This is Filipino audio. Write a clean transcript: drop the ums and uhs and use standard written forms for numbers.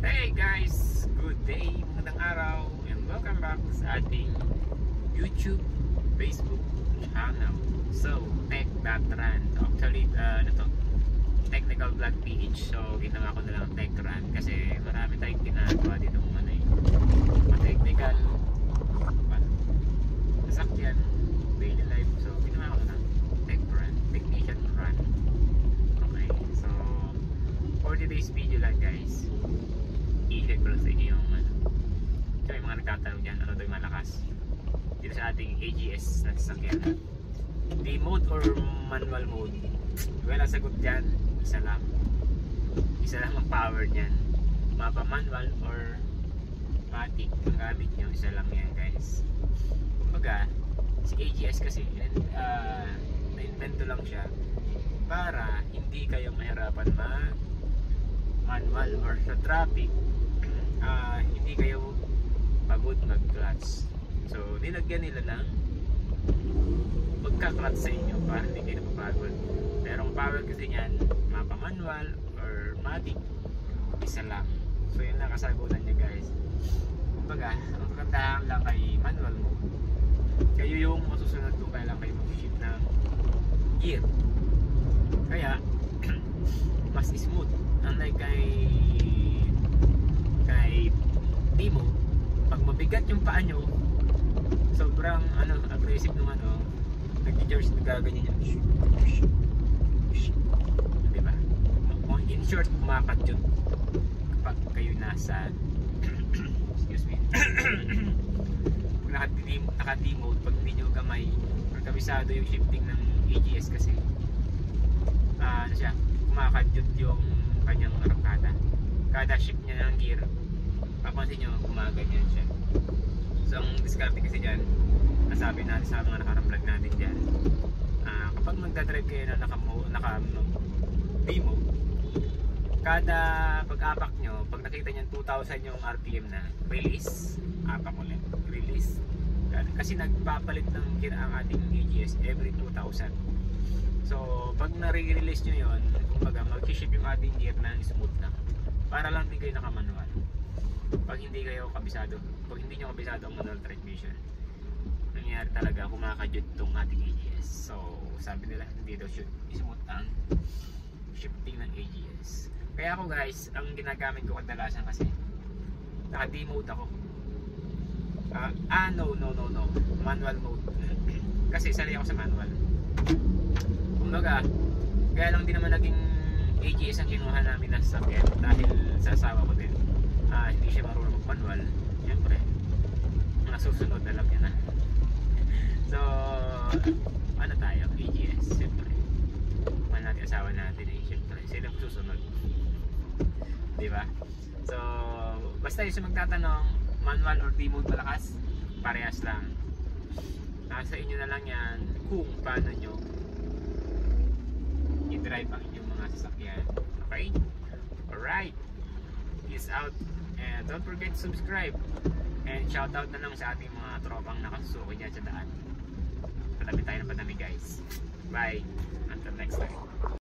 Hey guys! Good day, magandang araw, and welcome back sa ating YouTube, Facebook channel. So, Tech.Run. Actually, technical vlog page. So, ginawa ko na lang Tech.Run kasi marami tayong ginagawa dito technical sasakyan, daily life. So, ginawa ko na lang Tech.Run, Technician Run. Okay, so for today's video lang guys, i-share ko lang sa inyo yung so yung mga nagtatanong dyan, ano daw yung malakas dito sa ating AGS na sasakyan, D-mode or manual mode? Well, ang sagot dyan, isa lang ang power nyan. Mapa manual or matic ang gamit nyo, isa lang yan guys. Kumbaga si AGS kasi na-invento lang siya para hindi kayo mahirapan manual or sa traffic, hindi kayo pagod mag-clutch. So nilagyan nila ng magka-clutch sa inyo para hindi kayo napapagod. Pero ang power kasi niyan, mapa manual or matic, isa lang. So yun lang kasagutan niya guys. Kumbaga ang kagandahan lang kay manual mode, kayo yung masusunod kung kailan kayo mag-shift ng gear, kaya mas smooth. Unlike kay D-mode, pag mabigat yung paa nyo, sobrang aggressive naman, nag-gears, nagaganyan yan, diba? In short, kumakat yun kapag kayo nasa excuse me naka D-mode, pag hindi nyo gamay or kabisado yung shifting ng AGS kasi kumakadyot yung kanyang arangkada. Kada shift niya ng gear, papansin nyo, gumaganyan siya. So ang diskarte kasi dyan, nasabi natin sa mga nakarang vlog natin dyan, kapag magdadrive kayo na naka D-mode, kada pag-apak nyo, pag nakita nyo 2,000 yung RPM na release, apak ulit, release. Kasi nagpapalit ng gear ang ating AGS every 2,000. So pag na-release nyo yun, kumbaga mag-shift yung ating gear na smooth lang, para lang hindi kayo naka-manual. Pag hindi kayo kabisado, pag hindi nyo kabisado ang manual transmission, nangyayari talaga, kumakadyot itong ating AGS. So sabi nila, hindi daw smooth ang shifting ng AGS. Kaya ako guys, ang ginagamit ko kadalasan kasi naka D-mode ako. No, manual mode. Kasi sanay ako sa manual. Kumbaga, kaya lang din naman naging AGS ang kinuha namin na sasakyan dahil sa asawa ko din. Hindi siya marunong mag-manual. Siyempre, mga susunod alam niya na. So, tayo? AGS, siyempre. Natin asawa natin siyempre, sila susunod. Diba? So, basta yung magtatanong, manual or D-mode malakas, parehas lang. Nasa inyo na lang yan kung paano nyo i-drive ang inyong mga sasakyan. Okay? Alright, peace out, and don't forget to subscribe, and shout out na lang sa ating mga tropang nakasusuko dyan sa daan. Patabi tayo ng patabi guys. Bye, until next time.